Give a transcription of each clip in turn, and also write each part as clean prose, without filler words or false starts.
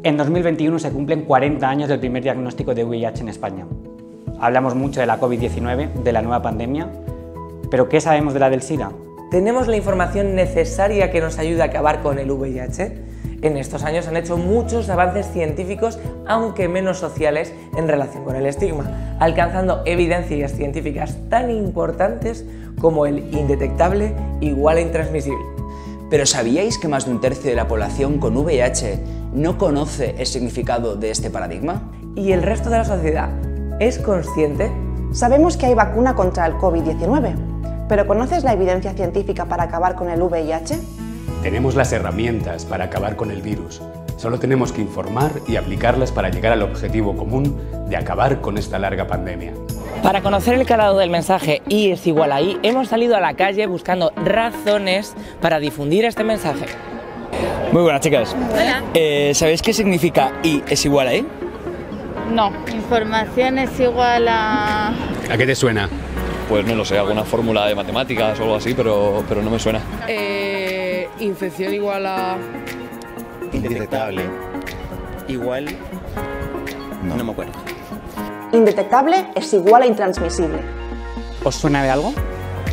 En 2021 se cumplen 40 años del primer diagnóstico de VIH en España. Hablamos mucho de la COVID-19, de la nueva pandemia, pero ¿qué sabemos de la del SIDA? ¿Tenemos la información necesaria que nos ayude a acabar con el VIH? En estos años han hecho muchos avances científicos, aunque menos sociales, en relación con el estigma, alcanzando evidencias científicas tan importantes como el indetectable igual a intransmisible. ¿Pero sabíais que más de un tercio de la población con VIH no conoce el significado de este paradigma? ¿Y el resto de la sociedad es consciente? Sabemos que hay vacuna contra el COVID-19, pero ¿conoces la evidencia científica para acabar con el VIH? Tenemos las herramientas para acabar con el virus. Solo tenemos que informar y aplicarlas para llegar al objetivo común de acabar con esta larga pandemia. Para conocer el calado del mensaje I es igual a I, hemos salido a la calle buscando razones para difundir este mensaje. Muy buenas, chicas. Hola. ¿Sabéis qué significa I es igual a I? No. Información es igual a... ¿A qué te suena? Pues no lo sé, alguna fórmula de matemáticas o algo así, pero no me suena. Infección igual a... Indetectable. Igual... No me acuerdo. Indetectable es igual a intransmisible. ¿Os suena de algo?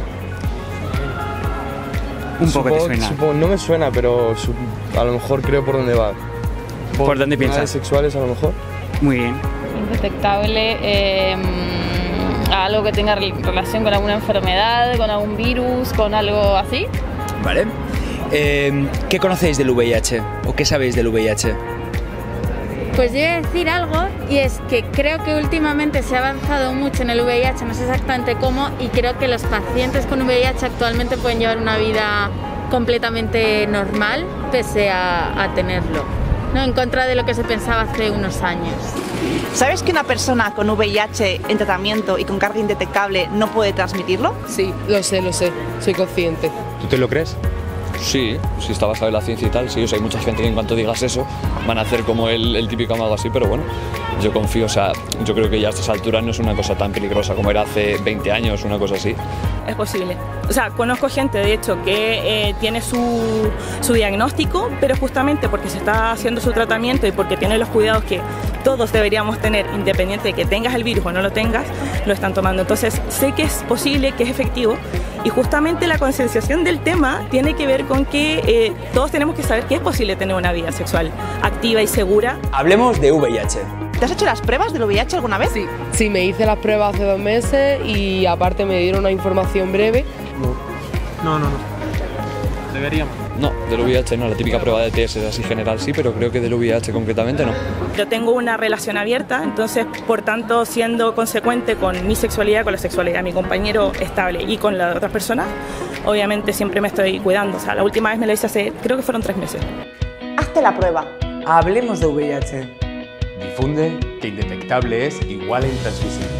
Un poco te suena. No me suena, pero a lo mejor creo por dónde va. ¿Por dónde piensas? Sexuales a lo mejor. Muy bien. Indetectable, algo que tenga relación con alguna enfermedad, con algún virus, con algo así. Vale. ¿Qué conocéis del VIH? ¿O qué sabéis del VIH? Pues yo voy a decir algo, y es que creo que últimamente se ha avanzado mucho en el VIH, no sé exactamente cómo, y creo que los pacientes con VIH actualmente pueden llevar una vida completamente normal pese a tenerlo, ¿no? En contra de lo que se pensaba hace unos años. ¿Sabes que una persona con VIH en tratamiento y con carga indetectable no puede transmitirlo? Sí, lo sé, soy consciente. ¿Tú te lo crees? Sí, si está basado en la ciencia y tal, sí, o sea, hay mucha gente que en cuanto digas eso van a hacer como el típico amago así, pero bueno, yo confío, o sea, yo creo que ya a estas alturas no es una cosa tan peligrosa como era hace 20 años, una cosa así. Es posible. O sea, conozco gente, de hecho, que tiene su diagnóstico, pero justamente porque se está haciendo su tratamiento y porque tiene los cuidados que todos deberíamos tener, independiente de que tengas el virus o no lo tengas, lo están tomando. Entonces, sé que es posible, que es efectivo, y justamente la concienciación del tema tiene que ver con que todos tenemos que saber que es posible tener una vida sexual activa y segura. Hablemos de VIH. ¿Te has hecho las pruebas del VIH alguna vez? Sí, me hice las pruebas hace 2 meses y aparte me dieron una información breve. No. Deberíamos. No, del VIH no, la típica prueba de test así general sí, pero creo que del VIH concretamente no. Yo tengo una relación abierta, entonces, por tanto, siendo consecuente con mi sexualidad, con la sexualidad de mi compañero estable y con la de otras personas, obviamente siempre me estoy cuidando. O sea, la última vez me la hice hace, creo que fueron 3 meses. Hazte la prueba. Hablemos de VIH. Difunde que indetectable es igual a intransmisible.